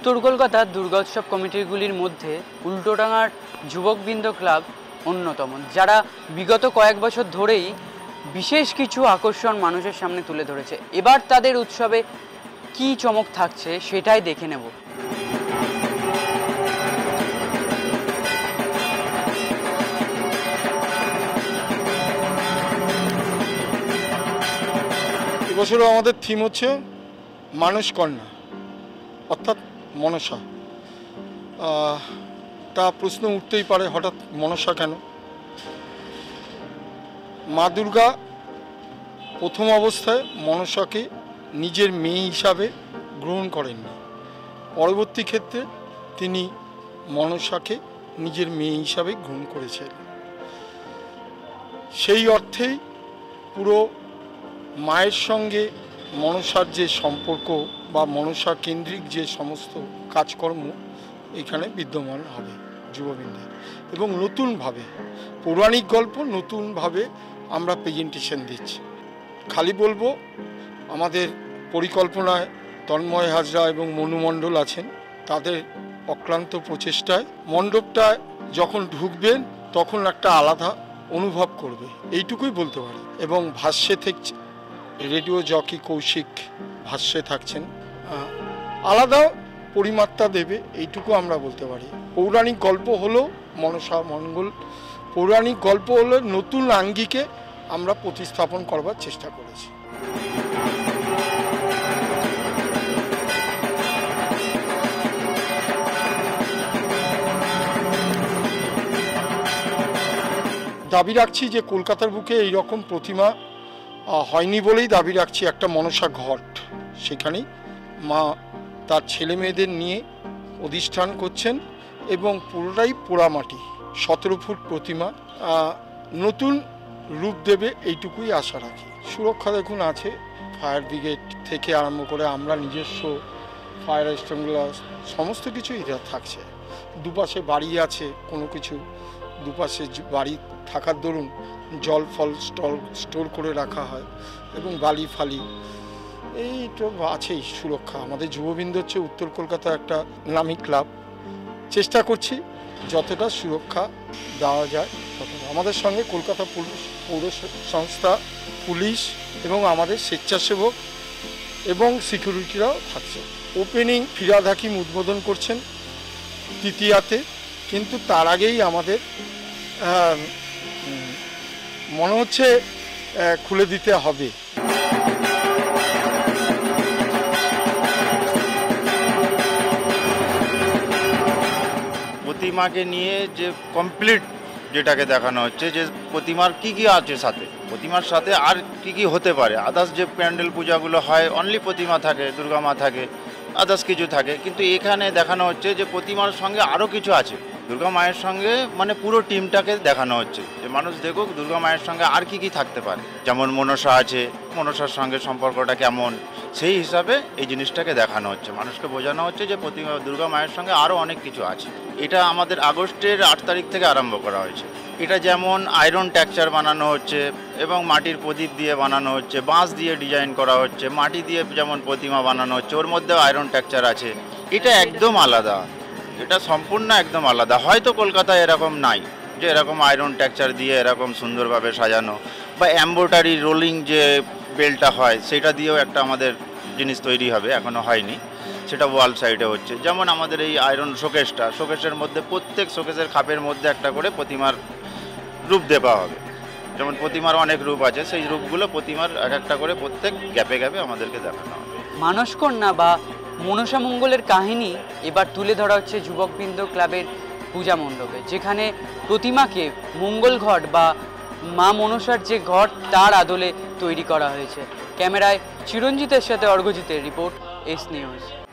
উত্তর কলকাতার দুর্গোৎসব কমিটিগুলির মধ্যে উল্টোডাঙার যুবকবৃন্দ ক্লাব অন্যতম, যারা বিগত কয়েক বছর ধরেই বিশেষ কিছু আকর্ষণ মানুষের সামনে তুলে ধরেছে। এবার তাদের উৎসবে কি চমক থাকছে সেটাই দেখে নেব। এবছরও আমাদের থিম হচ্ছে মানুষ কন্যা, অর্থাৎ মনসা। তা প্রশ্ন উঠতেই পারে, হঠাৎ মনসা কেন? মা দুর্গা প্রথম অবস্থায় মনসাকে নিজের মেয়ে হিসাবে গ্রহণ করেননি। পরবর্তী ক্ষেত্রে তিনি মনসাকে নিজের মেয়ে হিসাবে গ্রহণ করেছেন। সেই অর্থেই পুরো মায়ের সঙ্গে মনসার যে সম্পর্ক বা মনসা কেন্দ্রিক যে সমস্ত কাজকর্ম এখানে বিদ্যমান হবে যুববৃন্দের, এবং নতুনভাবে পৌরাণিক গল্প নতুনভাবে আমরা প্রেজেন্টেশন দিচ্ছি। খালি বলবো, আমাদের পরিকল্পনায় তন্ময় হাজরা এবং মনু মণ্ডল আছেন, তাদের অক্লান্ত প্রচেষ্টায় মণ্ডপটায় যখন ঢুকবেন তখন একটা আলাদা অনুভব করবে, এইটুকুই বলতে পারি। এবং ভাষ্যে থেকে রেডিও জকি কৌশিক ভাষ্যে থাকছেন, আলাদা পরিমাত্রা দেবে, এইটুকু আমরা বলতে পারি। পৌরাণিক গল্প হলো মনসা মঙ্গল, পৌরাণিক গল্প হলো নতুন আঙ্গিকে আমরা প্রতিস্থাপন করবার চেষ্টা করেছি। দাবি রাখছি যে কলকাতার বুকে এই রকম প্রতিমা হয়নি বলেই দাবি রাখছি একটা মনসা ঘট, সেখানেই মা তার ছেলে মেয়েদের নিয়ে অধিষ্ঠান করছেন এবং পুরোটাই পোড়ামাটি, 17 ফুট প্রতিমা, নতুন রূপ দেবে এইটুকুই আশা রাখি। সুরক্ষা দেখুন আছে, ফায়ার ব্রিগেড থেকে আরম্ভ করে আমরা নিজস্ব ফায়ার স্প্রিংলার সমস্ত কিছু এটা থাকছে। দুপাশে বাড়ি আছে, কোনো কিছু দুপাশে বাড়ি থাকার দরুন জল ফল স্টোর করে রাখা হয় এবং বালি ফালি এই তো আছেই সুরক্ষা। আমাদের যুববৃন্দ হচ্ছে উত্তর কলকাতা একটা নামী ক্লাব, চেষ্টা করছি যতটা সুরক্ষা দেওয়া যায় ততটা। আমাদের সঙ্গে কলকাতা পৌর সংস্থা, পুলিশ এবং আমাদের স্বেচ্ছাসেবক এবং সিকিউরিটিরাও থাকছে। ওপেনিং ফিরাদ হাকিম উদ্বোধন করছেন তৃতীয়াতে, কিন্তু তার আগেই আমাদের মনে হচ্ছে খুলে দিতে হবে। প্রতিমাকে নিয়ে যে কমপ্লিট যেটাকে দেখানো হচ্ছে, যে প্রতিমার কি কি আছে সাথে, প্রতিমার সাথে আর কি কি হতে পারে। আদার্স যে প্যান্ডেল পূজাগুলো হয় অনলি প্রতিমা থাকে, দুর্গা মা থাকে, আদার্স কিছু থাকে, কিন্তু এখানে দেখানো হচ্ছে যে প্রতিমার সঙ্গে আরও কিছু আছে। দুর্গা মায়ের সঙ্গে মানে পুরো টিমটাকে দেখানো হচ্ছে, যে মানুষ দেখুক দুর্গা মায়ের সঙ্গে আর কি কি থাকতে পারে। যেমন মনসা আছে, মনসার সঙ্গে সম্পর্কটা কেমন, সেই হিসাবে এই জিনিসটাকে দেখানো হচ্ছে, মানুষকে বোঝানো হচ্ছে যে প্রতিমা দুর্গা মায়ের সঙ্গে আরও অনেক কিছু আছে। এটা আমাদের আগস্টের 8 তারিখ থেকে আরম্ভ করা হয়েছে। এটা যেমন আয়রন টেক্সচার বানানো হচ্ছে এবং মাটির প্রদীপ দিয়ে বানানো হচ্ছে, বাঁশ দিয়ে ডিজাইন করা হচ্ছে, মাটি দিয়ে যেমন প্রতিমা বানানো হচ্ছে, ওর মধ্যেও আয়রন টেক্সচার আছে। এটা একদম আলাদা, এটা সম্পূর্ণ একদম আলাদা। হয়তো কলকাতায় এরকম নাই যে এরকম আয়রন টেক্সচার দিয়ে এরকম সুন্দরভাবে সাজানো, বা এমব্রয়ডারি রোলিং যে বেলটা হয় সেটা দিয়েও একটা আমাদের জিনিস তৈরি হবে, এখনও হয়নি, সেটা ওয়াল সাইডে হচ্ছে। যেমন আমাদের এই আয়রন শোকেসের মধ্যে প্রত্যেক শোকেসের খাপের মধ্যে একটা করে প্রতিমার রূপ দেওয়া হবে। যেমন প্রতিমার অনেক রূপ আছে, সেই রূপগুলো প্রতিমার এক একটা করে প্রত্যেক গ্যাপে গ্যাপে আমাদেরকে দেখানো হবে। মানসকন্যা বা মনসা মঙ্গলের কাহিনী এবার তুলে ধরা হচ্ছে যুবকবৃন্দ ক্লাবের পূজা মণ্ডপে, যেখানে প্রতিমাকে মঙ্গল ঘট বা মা মনসার যে ঘট তার আদলে তৈরি করা হয়েছে। ক্যামেরায় চিরঞ্জিতের সাথে অর্ঘজিতের রিপোর্ট, এস নিউজ।